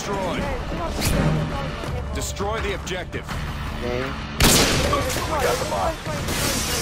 destroyed. Destroy the objective. Okay. We got the bomb.